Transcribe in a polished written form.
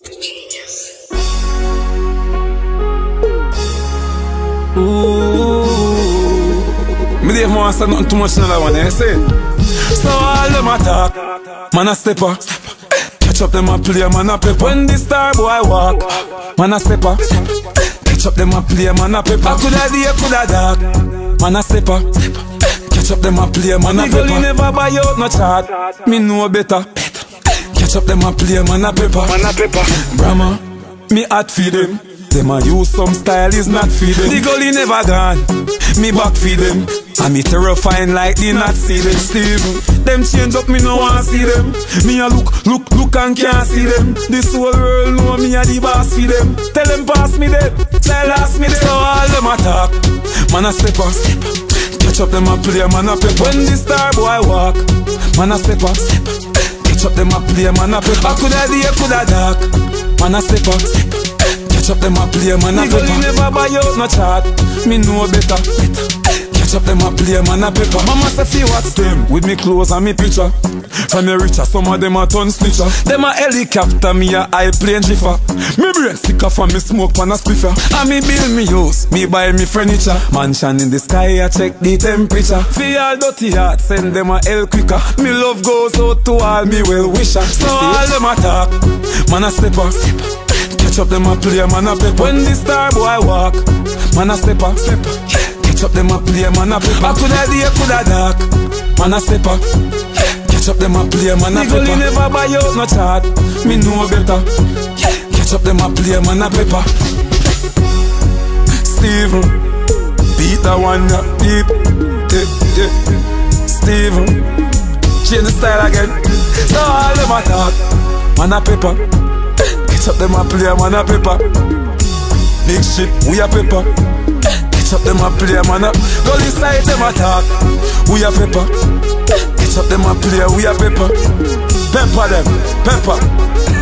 Genius. Me Dave want say nothing too much in that one, you see? So all them attack, man a stepper. Catch up them a play, man a pepper. When the star boy walk, man a stepper. Catch up them a play, man a pepper. Coulda day, coulda dark, man a stepper. Catch up them a play, man a pepper. Me never buy out no chart, me know better. Catch up them a play, man a pepper. Brahma, me hot feed them. Them a use some style is not feed them. The gully never gone, me back feed them. And me terrifying like the not see them. Steve, them change up, me no want see them. Me a look and can't see them. This whole world know me a the boss for them. Tell them pass me them, tell ask me them. So all them attack, man a stepper. Catch up them a play, man a pepper. When the star boy walk, man a stepper. Catch up them a play, man a pepper. Coulda day, coulda dark, man a stepper. Catch up them a play, man a pepper. Never buy out no chart, me know better. Catch up them a play, man a pepper. Mama say fi watch them with me clothes and me picture. From me richer, some of them a ton snitcher. Them a helicopter, me a high plane drifter. Me brain sicker from me smoke pan a spliffer. And me build me house, me buy me furniture. Mansion in the sky, I check the temperature. Fi all dirty heart, send them a hell quicker. Me love goes out to all me well wisher. So all them attack, man a stepper. Catch up them a play, man a pepper. When the star boy walk, man a stepper. Catch up them a play, man a pepper. Coulda day, coulda dark, man a stepper. Catch up them a play, man a pepper. Never buy out no chart, me know better. Catch up them a play, man a pepper. Steven, beat that one up deep. Steven, change the style again. So all them attack, man a pepper. Catch up them a play, man a pepper. Big shit, we a pepper. Catch up them a play, man a. Go inside them attack, we a pepper. Catch up them a play, we a pepper. Pepper them, pepper.